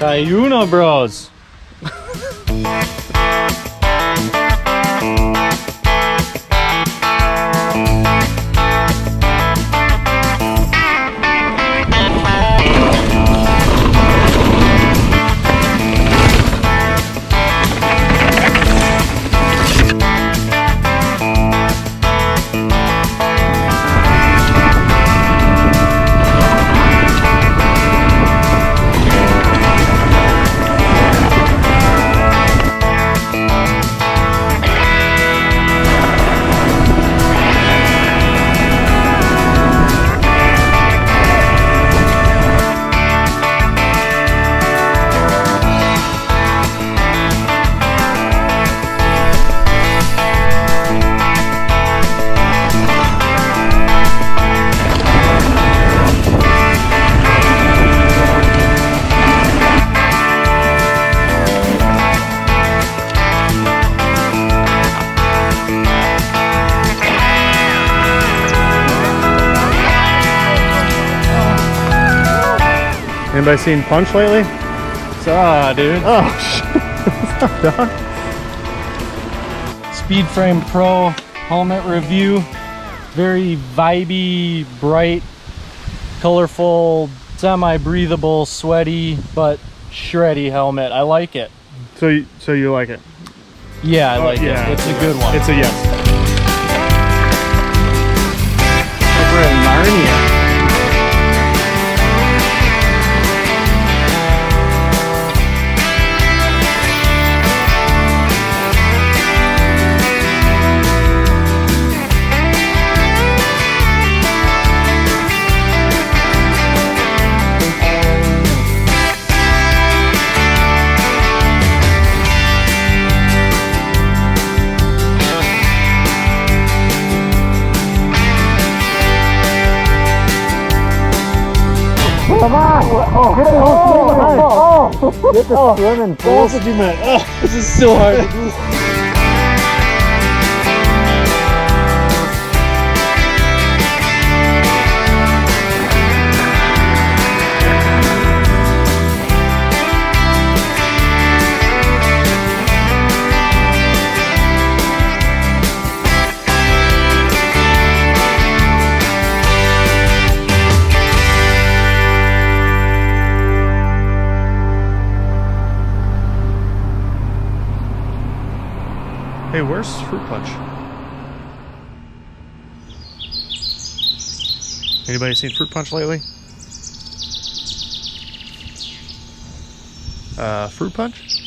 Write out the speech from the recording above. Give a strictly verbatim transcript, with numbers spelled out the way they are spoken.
Cuyuna Bros. Anybody seen Punch lately? Saw, dude. Oh, shit. What's up, dog? Speed Frame Pro helmet review. Very vibey, bright, colorful, semi-breathable, sweaty, but shreddy helmet. I like it. So, you, so you like it? Yeah, I oh, like yeah. it. It's a good one. It's a yes. Over in Narnia. Come on! Oh, get the oh, behind! Oh, get the oh, swimming pool. What did you meant? Oh, this is so hard to do. Hey, where's Fruit Punch? Anybody seen Fruit Punch lately? Uh, Fruit Punch?